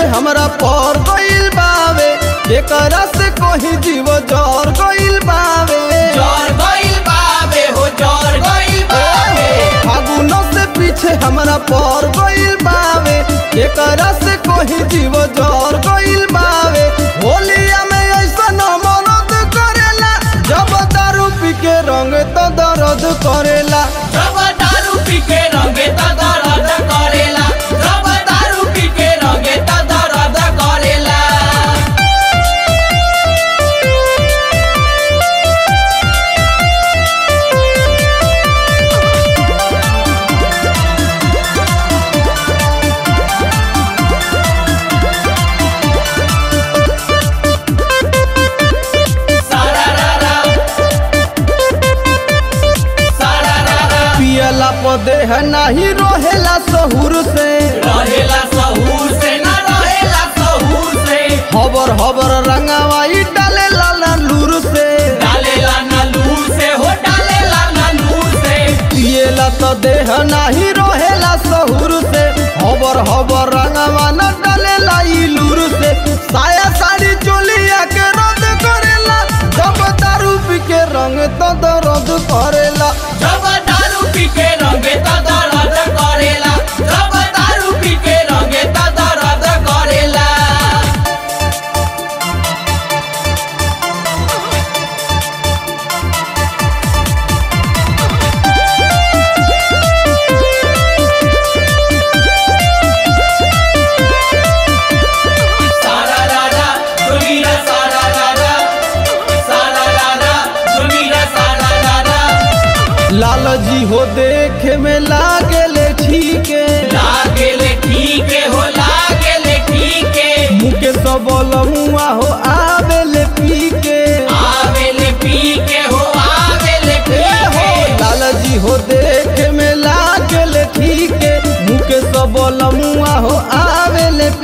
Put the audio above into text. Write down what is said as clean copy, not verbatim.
हमरा पर गइल बावे एकरा से कोही जीव जर गइल बावे हो जर गइल बावे फागुन से पीछे हमरा पर गइल बावे एकरा से कोही जीव जर गइल बावे होलिया में ऐसा न मरद करेला जब दारू पी के रंग तो दर्द करेला जब दारू पी के रंगे त दर्द करेला जब दारू पी के रंगे त दर्द करेला पियला पदे है नहीं रहेला सहूर से रहेला सहूर से ना रहेला सहूर से हबर हबर रंगवाई डालेला लूर से डालेला ना लूर से हो डालेला ना लूर से पियला तो देह नहीं रहेला सहूर से हबर हबर रंगवा न डालेला लूर से साया साड़ी चोलिया के रद्द करेला जब दारू पी के रंग तो दर्द करेला जब दारू पी के रंगे त दर्द करेला जब दारू पी के रंगे त दर्द करेला सारा रारा जोगीरा सारा रारा जोगीरा सारा रारा लाल जी हो देखे में लागेले ठीके लागेले ठीक हो लागेले ठीक मुके सबल मुआ हो आवेले पी के आवेले पी के हो आवेले पी के लाल जी हो देखे में लागेले ठीके मुके सबल मुआ हो आवेले